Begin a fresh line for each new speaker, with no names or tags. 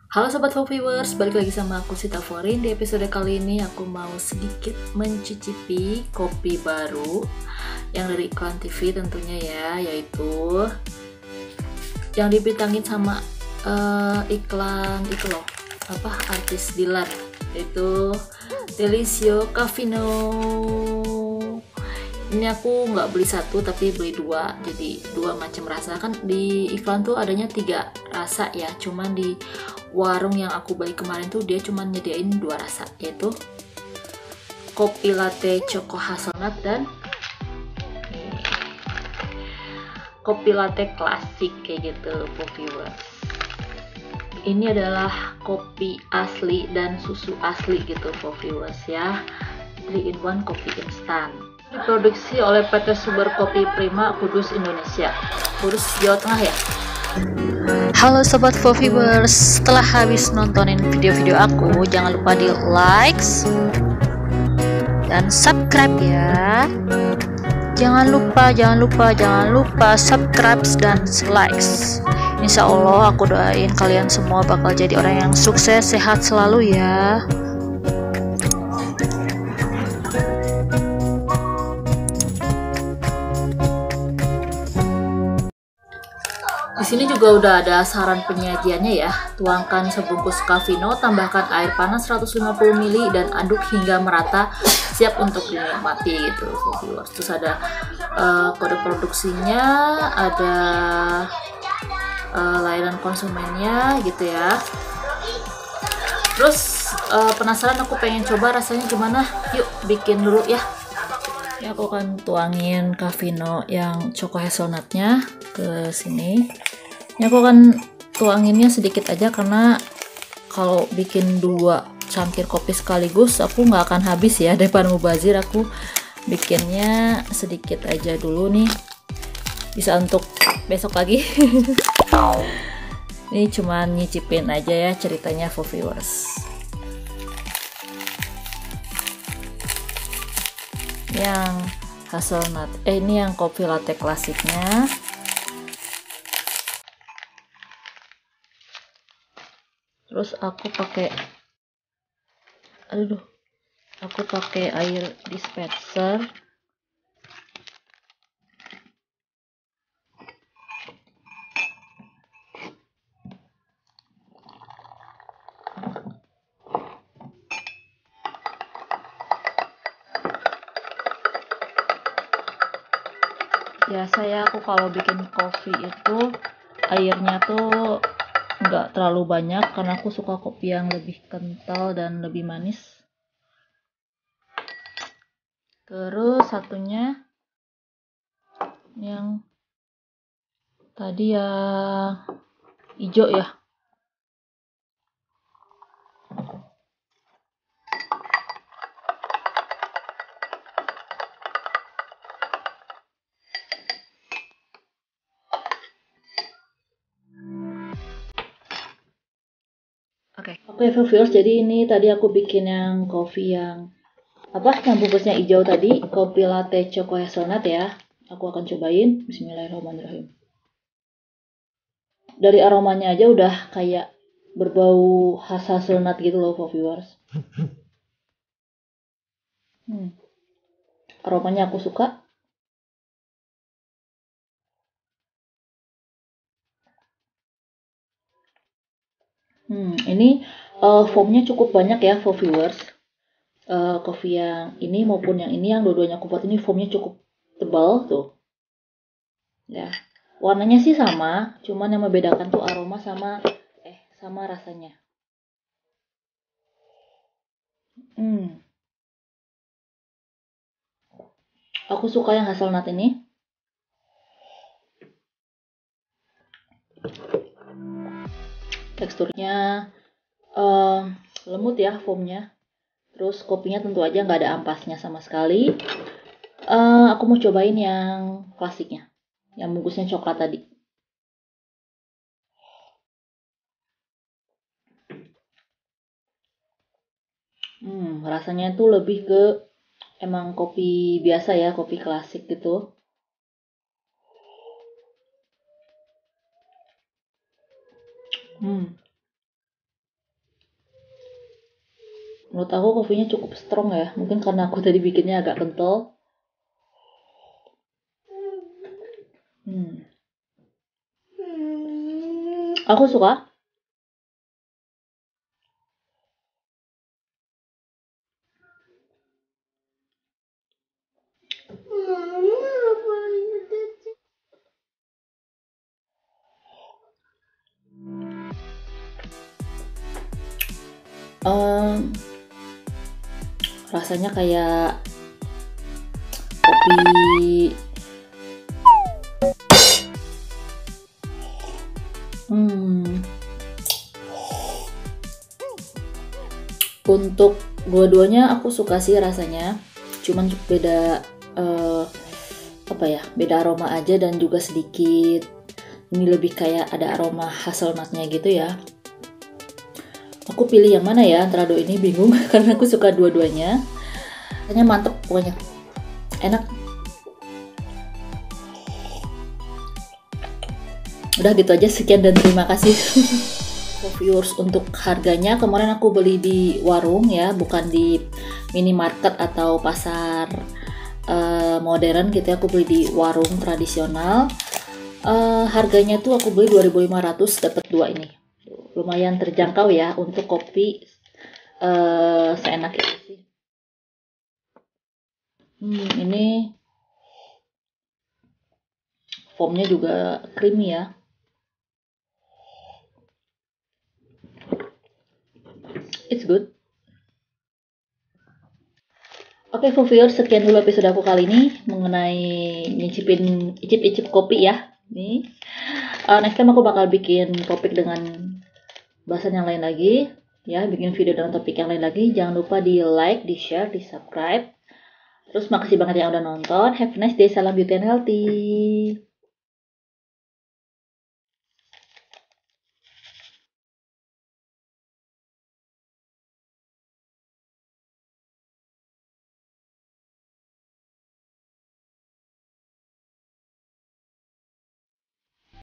Halo Sobat Viewers, balik lagi sama aku Sita Forin. Di episode kali ini aku mau sedikit mencicipi kopi baru yang dari iklan TV tentunya ya, yaitu yang dibintangin sama iklan itu loh, artis Dilan, yaitu Delisio Caffino. Ini aku nggak beli satu tapi beli dua, jadi dua macam rasa. Kan di iklan tuh adanya 3 rasa ya, cuman di warung yang aku beli kemarin tuh dia cuman nyediain 2 rasa, yaitu kopi latte choco hazelnut dan kopi latte klasik kayak gitu, viewers. Ini adalah kopi asli dan susu asli gitu, viewers ya. 3 in 1 kopi instan. Diproduksi oleh PT Sumber Kopi Prima, Kudus, Indonesia. Kudus, Jawa Tengah ya. Halo Sobat Viewers, setelah habis nontonin video-video aku, jangan lupa di like dan subscribe ya. Jangan lupa subscribe dan likes. Insya Allah aku doain kalian semua bakal jadi orang yang sukses, sehat selalu ya. Di sini juga udah ada saran penyajiannya ya. Tuangkan sebungkus Caffino, tambahkan air panas 150 ml dan aduk hingga merata, siap untuk dinikmati gitu, viewers. Terus ada kode produksinya, ada layanan konsumennya gitu ya. Terus penasaran, aku pengen coba rasanya gimana. Yuk bikin dulu ya. Ini aku akan tuangin Caffino yang choco hazelnutnya ke sini. Ini aku akan tuanginnya sedikit aja karena kalau bikin 2 cangkir kopi sekaligus aku nggak akan habis ya, daripada mubazir. Aku bikinnya sedikit aja dulu nih, bisa untuk besok lagi. Ini cuman nyicipin aja ya ceritanya for viewers. Yang hazelnut, ini yang kopi latte klasiknya. Terus aku pakai air dispenser. Biasa ya, aku kalau bikin kopi itu airnya tuh nggak terlalu banyak karena aku suka kopi yang lebih kental dan lebih manis. Terus satunya yang tadi yang hijau ya. Oke, viewers, jadi ini tadi aku bikin yang kopi yang bungkusnya hijau tadi, kopi latte choco hazelnut ya. Aku akan cobain. Bismillahirrahmanirrahim. Dari aromanya aja udah kayak berbau khas hazelnut gitu loh, viewers. Aromanya aku suka. Ini foamnya cukup banyak ya, for viewers. Kopi yang ini maupun yang ini, yang dua-duanya aku buat ini foamnya cukup tebal tuh. Ya, warnanya sih sama, cuman yang membedakan tuh aroma sama rasanya. Aku suka yang hazelnut ini. Teksturnya lembut ya foamnya. Terus kopinya tentu aja nggak ada ampasnya sama sekali. Aku mau cobain yang klasiknya, yang bungkusnya coklat tadi. Rasanya tuh lebih ke emang kopi biasa ya, kopi klasik gitu. Menurut aku kopinya cukup strong ya. Mungkin karena aku tadi bikinnya agak kental. Hmm. Aku suka. Em, Rasanya kayak kopi. Hmm. Untuk dua-duanya aku suka sih rasanya. Cuman beda apa ya? Beda aroma aja dan juga sedikit. Ini lebih kayak ada aroma hazelnutnya gitu ya. Aku pilih yang mana ya antara dua ini, bingung karena aku suka dua-duanya. Rasanya mantep pokoknya. Enak. Udah gitu aja, sekian dan terima kasih. Viewers, untuk harganya kemarin aku beli di warung ya, bukan di minimarket atau pasar modern gitu ya. Aku beli di warung tradisional. Harganya tuh aku beli 2.500, dapat dua ini. Lumayan terjangkau ya untuk kopi seenak itu sih. Ini foamnya juga creamy ya. It's good. Oke, viewers, sekian dulu episode aku kali ini mengenai nyicipin icip-icip kopi ya. Nih, next time aku bakal bikin topik dengan bahasan yang lain lagi. Ya, bikin video dengan topik yang lain lagi. Jangan lupa di like, di share, di subscribe. Terus makasih banget yang udah nonton. Have a nice day. Salam beauty and healthy.